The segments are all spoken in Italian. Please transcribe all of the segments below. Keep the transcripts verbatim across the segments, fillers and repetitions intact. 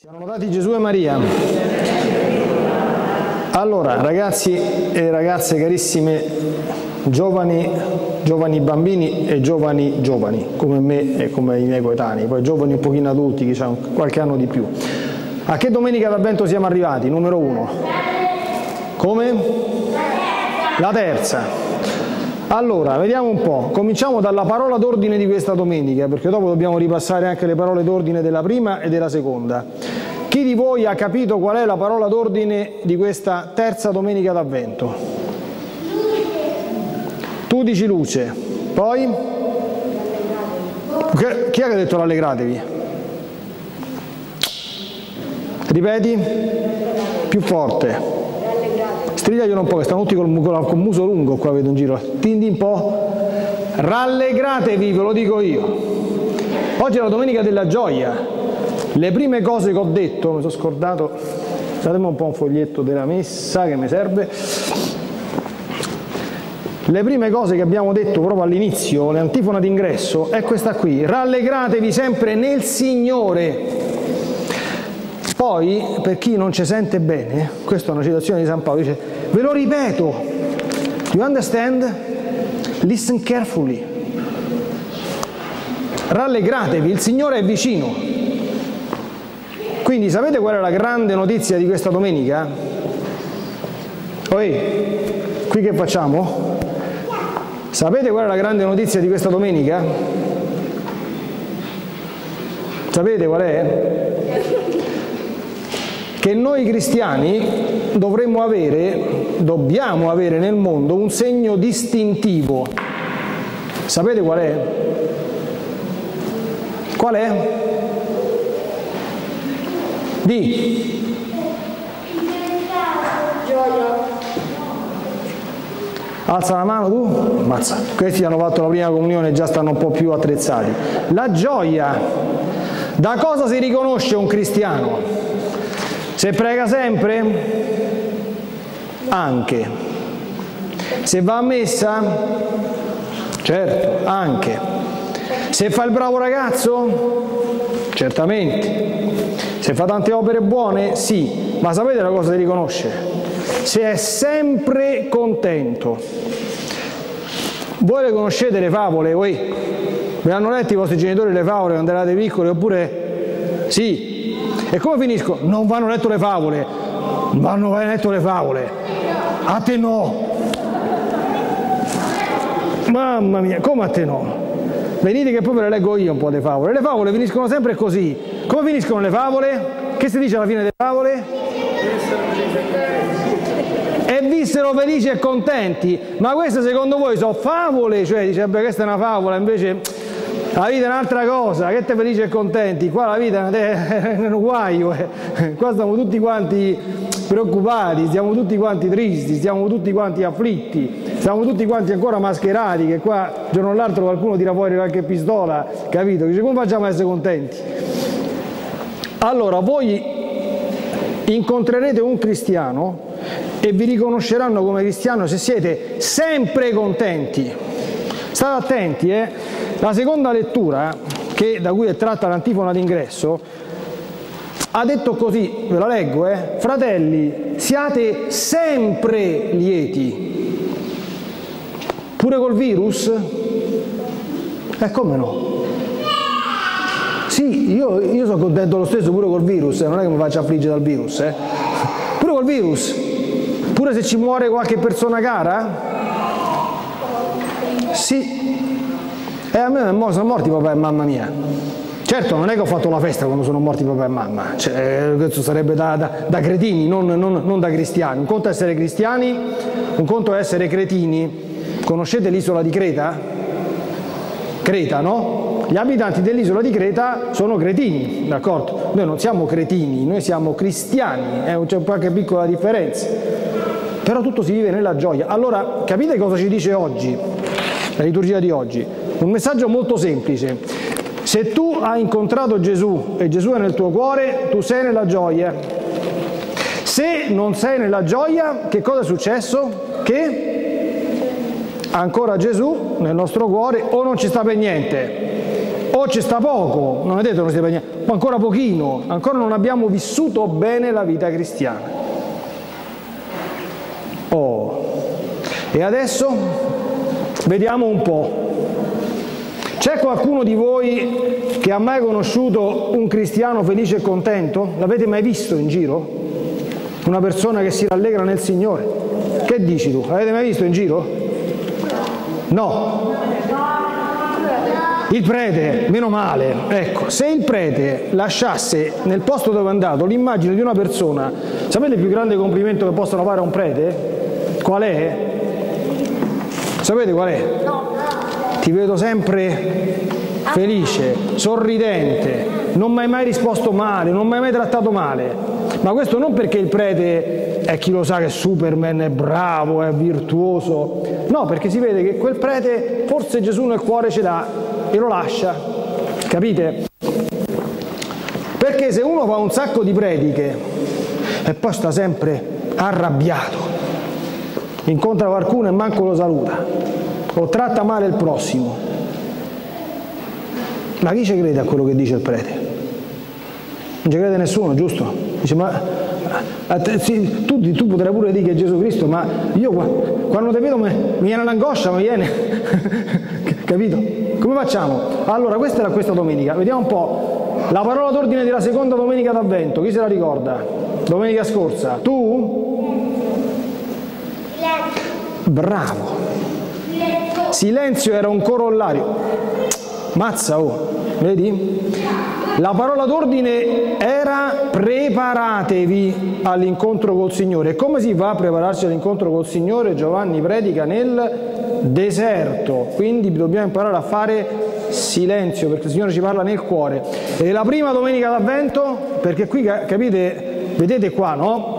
Siamo notati Gesù e Maria. Allora, ragazzi e ragazze carissime, giovani, giovani bambini e giovani giovani, come me e come i miei coetanei, poi giovani un pochino adulti, che hanno qualche anno di più. A che domenica d'Avvento siamo arrivati? Numero uno. Come? La terza. Allora, vediamo un po', cominciamo dalla parola d'ordine di questa domenica, perché dopo dobbiamo ripassare anche le parole d'ordine della prima e della seconda. Chi di voi ha capito qual è la parola d'ordine di questa terza domenica d'Avvento? Tu dici luce, poi? Chi è che ha detto rallegratevi? Ripeti? Più forte. Strigliaglielo un po', che stanno tutti col, col, col muso lungo qua, vedo in giro. Tindi un po'. Rallegratevi, ve lo dico io. Oggi è la domenica della gioia. Le prime cose che ho detto, mi sono scordato, datemi un po' un foglietto della messa che mi serve. Le prime cose che abbiamo detto proprio all'inizio, l'antifona d'ingresso, è questa qui. Rallegratevi sempre nel Signore. Poi, per chi non ci sente bene, questa è una citazione di San Paolo, dice, ve lo ripeto, you understand? Listen carefully. Rallegratevi, il Signore è vicino. Quindi sapete qual è la grande notizia di questa domenica? Oi, qui che facciamo? Sapete qual è la grande notizia di questa domenica? Sapete qual è? Che noi cristiani dovremmo avere, dobbiamo avere nel mondo un segno distintivo. Sapete qual è? Qual è? Di? Alza la mano tu? Mazza. Questi hanno fatto la prima comunione e già stanno un po' più attrezzati. La gioia. Da cosa si riconosce un cristiano? Se prega sempre? Anche. Se va a messa? Certo, anche. Se fa il bravo ragazzo? Certamente. Se fa tante opere buone? Sì. Ma sapete la cosa si riconosce? Se è sempre contento. Voi le conoscete le favole? Voi? Ve l'hanno letto i vostri genitori le favole quando eravate piccoli? Oppure? Sì. E come finiscono? Non vanno letto le favole. Non vanno letto le favole. A te no. Mamma mia, come a te no? Venite che proprio le leggo io un po' le favole. Le favole finiscono sempre così. Come finiscono le favole? Che si dice alla fine delle favole? E vissero felici e contenti. Ma queste secondo voi sono favole? Cioè dice, beh, questa è una favola, invece la vita è un'altra cosa, che te felici e contenti, qua la vita è un guaio, eh. Qua stiamo tutti quanti preoccupati, stiamo tutti quanti tristi, stiamo tutti quanti afflitti, stiamo tutti quanti ancora mascherati, che qua giorno o l'altro qualcuno tira fuori qualche pistola, capito? Dice, come facciamo a essere contenti? Allora, voi incontrerete un cristiano e vi riconosceranno come cristiano se siete sempre contenti. State attenti, eh? La seconda lettura, che, da cui è tratta l'antifona d'ingresso, ha detto così, ve la leggo, eh? Fratelli, siate sempre lieti. Pure col virus? Eh, come no? Sì, io, io sono contento lo stesso pure col virus, eh? Non è che mi faccio affliggere dal virus, eh? Pure col virus? Pure se ci muore qualche persona cara? Sì. E a me sono morti papà e mamma mia. Certo, non è che ho fatto la festa quando sono morti papà e mamma, cioè, questo sarebbe da, da, da cretini, non, non, non da cristiani. Un conto è essere cristiani, un conto è essere cretini. Conoscete l'isola di Creta? Creta, no? Gli abitanti dell'isola di Creta sono cretini, d'accordo? Noi non siamo cretini, noi siamo cristiani, eh? C'è qualche piccola differenza. Però tutto si vive nella gioia. Allora, capite cosa ci dice oggi, la liturgia di oggi? Un messaggio molto semplice. Se tu hai incontrato Gesù e Gesù è nel tuo cuore, tu sei nella gioia. Se non sei nella gioia, che cosa è successo? Che ancora Gesù nel nostro cuore o non ci sta per niente, o ci sta poco, non è detto che non ci sta per niente, ma ancora pochino, ancora non abbiamo vissuto bene la vita cristiana. Oh, e adesso vediamo un po'. C'è qualcuno di voi che ha mai conosciuto un cristiano felice e contento? L'avete mai visto in giro? Una persona che si rallegra nel Signore? Che dici tu? L'avete mai visto in giro? No. Il prete, meno male. Ecco, se il prete lasciasse nel posto dove è andato l'immagine di una persona, sapete il più grande complimento che possono fare a un prete? Qual è? Sapete qual è? Ti vedo sempre felice, sorridente, non mi hai mai risposto male, non mi hai mai trattato male. Ma questo non perché il prete è chi lo sa che è Superman, è bravo, è virtuoso. No, perché si vede che quel prete forse Gesù nel cuore ce l'ha e lo lascia. Capite? Perché se uno fa un sacco di prediche e poi sta sempre arrabbiato, incontra qualcuno e manco lo saluta, o tratta male il prossimo, ma chi ci crede a quello che dice il prete? Non ci crede nessuno, giusto? Dice, ma a te, sì, tu, tu potrai pure dire che è Gesù Cristo, ma io quando ti vedo mi, mi viene l'angoscia, mi viene capito? Come facciamo? Allora, questa era questa domenica, vediamo un po' la parola d'ordine della seconda domenica d'Avvento. Chi se la ricorda? Domenica scorsa. Tu? Bravo. Silenzio era un corollario. Mazza, oh, vedi? La parola d'ordine era preparatevi all'incontro col Signore. E come si fa a prepararsi all'incontro col Signore? Giovanni predica nel deserto, quindi dobbiamo imparare a fare silenzio, perché il Signore ci parla nel cuore. E la prima domenica d'Avvento, perché qui capite, vedete qua, no?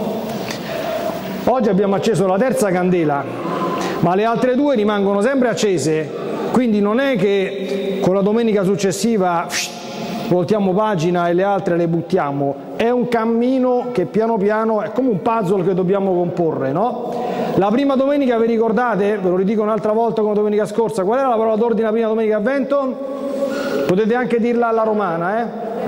Oggi abbiamo acceso la terza candela, ma le altre due rimangono sempre accese, quindi non è che con la domenica successiva voltiamo pagina e le altre le buttiamo, è un cammino che piano piano è come un puzzle che dobbiamo comporre, no? La prima domenica, vi ricordate? Ve lo ridico un'altra volta come domenica scorsa, qual era la parola d'ordine la prima domenica d'Avvento? Potete anche dirla alla romana, eh?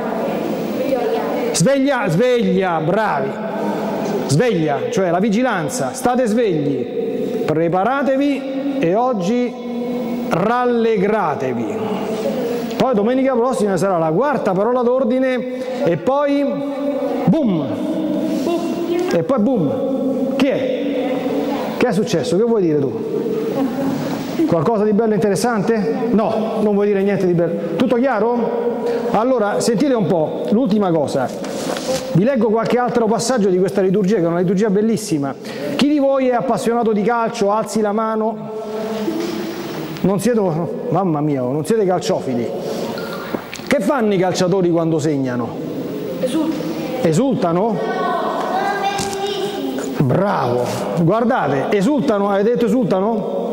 Sveglia, sveglia, bravi, sveglia, cioè la vigilanza, state svegli, preparatevi e oggi rallegratevi. Poi domenica prossima sarà la quarta parola d'ordine e poi boom, e poi boom. Chi è? Che è successo? Che vuoi dire tu? Qualcosa di bello e interessante? No, non vuoi dire niente di bello. Tutto chiaro? Allora, sentite un po', l'ultima cosa. Vi leggo qualche altro passaggio di questa liturgia, che è una liturgia bellissima. Chi di voi è appassionato di calcio? Alzi la mano. Non siete, mamma mia, non siete calciofili. Che fanno i calciatori quando segnano? Esultano. Esultano? Bravo. Guardate, esultano, avete detto esultano?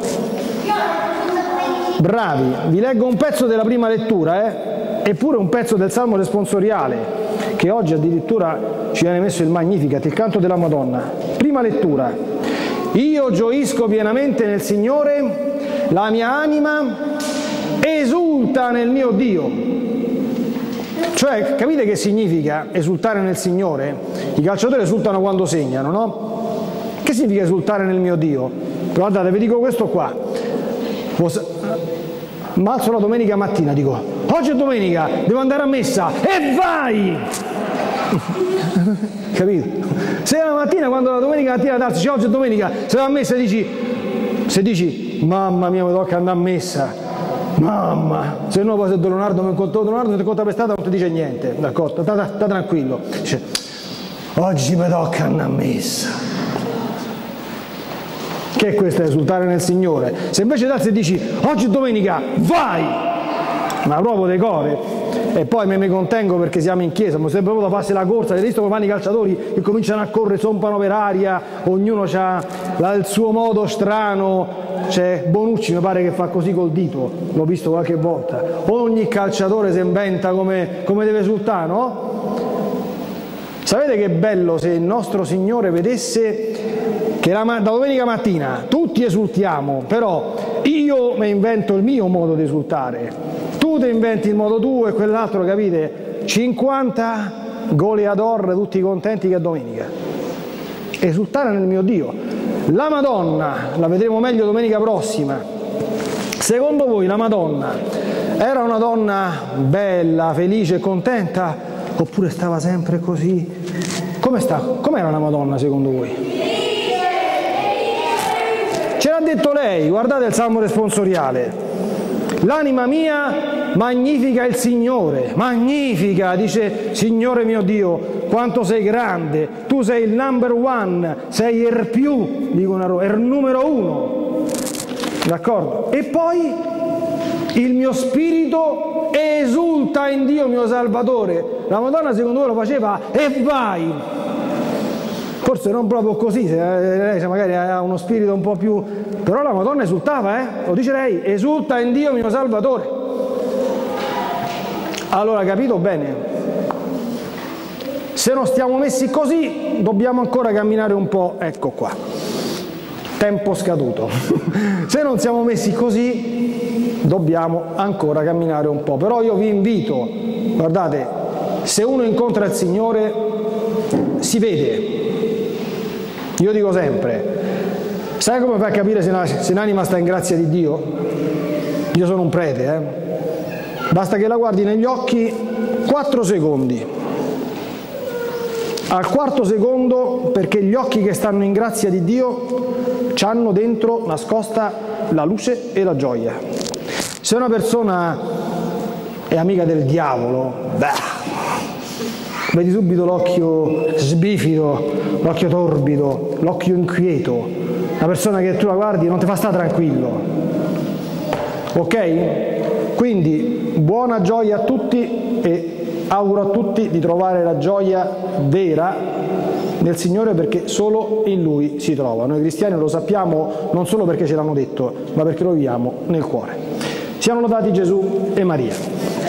Bravi. Vi leggo un pezzo della prima lettura, eh? Eppure un pezzo del Salmo responsoriale, che oggi addirittura ci viene messo il Magnificat, il canto della Madonna. Prima lettura. Io gioisco pienamente nel Signore, la mia anima esulta nel mio Dio. Cioè, capite che significa esultare nel Signore? I calciatori esultano quando segnano, no? Che significa esultare nel mio Dio? Guardate, vi dico questo qua. Ma alzo la domenica mattina, dico, oggi è domenica, devo andare a messa, e vai! Capito? Se la mattina, quando la domenica mattina ti alzi, oggi è domenica, se vai a messa dici, se dici, mamma mia, mi tocca andare a messa, mamma, se no poi se Don Leonardo mi incontra, Don Leonardo ti conta per strada non ti dice niente, d'accordo, sta, sta tranquillo, dice, oggi mi tocca andare a messa. Che è questo, esultare nel Signore? Se invece ti alzi e dici, oggi è domenica, vai! Ma proprio decore. E poi me ne contengo perché siamo in chiesa, mi sembra proprio da farsi la corsa, avete visto come fanno i calciatori che cominciano a correre, zompano per aria, ognuno ha il suo modo strano, c'è Bonucci mi pare che fa così col dito, l'ho visto qualche volta, ogni calciatore si inventa come, come deve esultare, no? Sapete che bello se il nostro Signore vedesse che la, la domenica mattina tutti esultiamo, però io mi invento il mio modo di esultare, tu ti inventi il modo tuo e quell'altro, capite? cinquanta goleador tutti contenti che è domenica. Esultare nel mio Dio. La Madonna, la vedremo meglio domenica prossima. Secondo voi la Madonna era una donna bella, felice e contenta? Oppure stava sempre così? Come sta? Com'era la Madonna secondo voi? Ce l'ha detto lei, guardate il Salmo responsoriale. L'anima mia magnifica il Signore, magnifica, dice Signore mio Dio, quanto sei grande, tu sei il number one, sei il più, dicono, il numero uno, d'accordo? E poi il mio spirito esulta in Dio mio Salvatore. La Madonna secondo voi lo faceva e vai, forse non proprio così, se lei magari ha uno spirito un po' più, però la Madonna esultava, eh? Lo dice lei, esulta in Dio mio Salvatore. Allora, capito bene? Se non stiamo messi così, dobbiamo ancora camminare un po', ecco qua, tempo scaduto. Se non siamo messi così, dobbiamo ancora camminare un po'. Però io vi invito, guardate, se uno incontra il Signore, si vede. Io dico sempre, sai come fai a capire se un'anima sta in grazia di Dio? Io sono un prete, eh? Basta che la guardi negli occhi quattro secondi. Al quarto secondo, perché gli occhi che stanno in grazia di Dio hanno dentro nascosta la luce e la gioia. Se una persona è amica del diavolo, beh, vedi subito l'occhio sbifido, l'occhio torbido, l'occhio inquieto. Una persona che tu la guardi non ti fa stare tranquillo. Ok? Quindi buona gioia a tutti e auguro a tutti di trovare la gioia vera nel Signore, perché solo in Lui si trova. Noi cristiani lo sappiamo non solo perché ce l'hanno detto, ma perché lo viviamo nel cuore. Siano lodati Gesù e Maria.